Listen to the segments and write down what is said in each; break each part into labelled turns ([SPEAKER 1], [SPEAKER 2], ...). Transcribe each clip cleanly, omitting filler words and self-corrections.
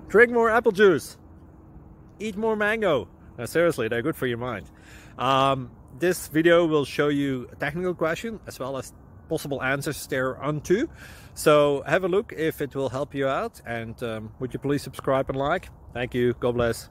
[SPEAKER 1] Drink more apple juice. Eat more mango. No, seriously, they're good for your mind. This video will show you a technical question as well as possible answers thereunto. So have a look if it will help you out, and would you please subscribe and like? Thank you. God bless.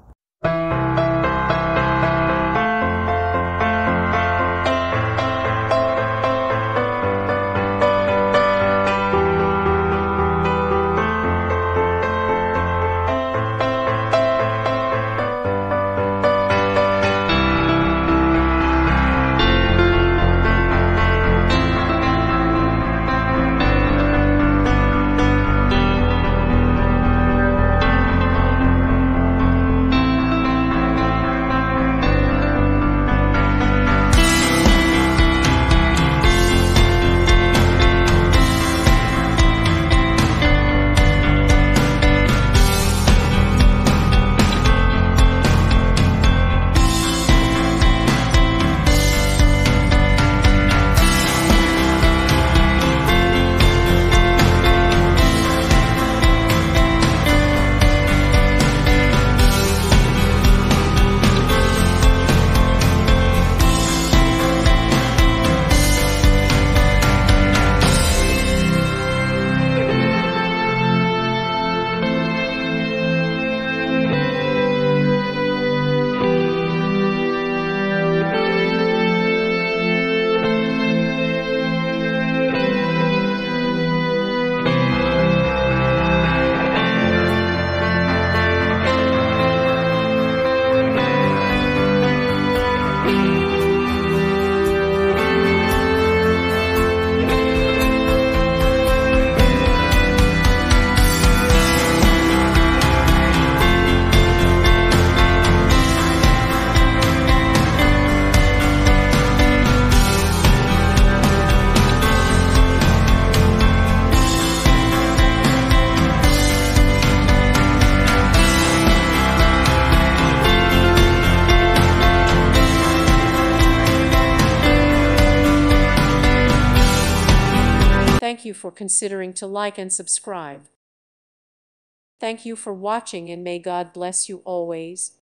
[SPEAKER 2] Thank you for considering to like and subscribe. Thank you for watching, and may God bless you always.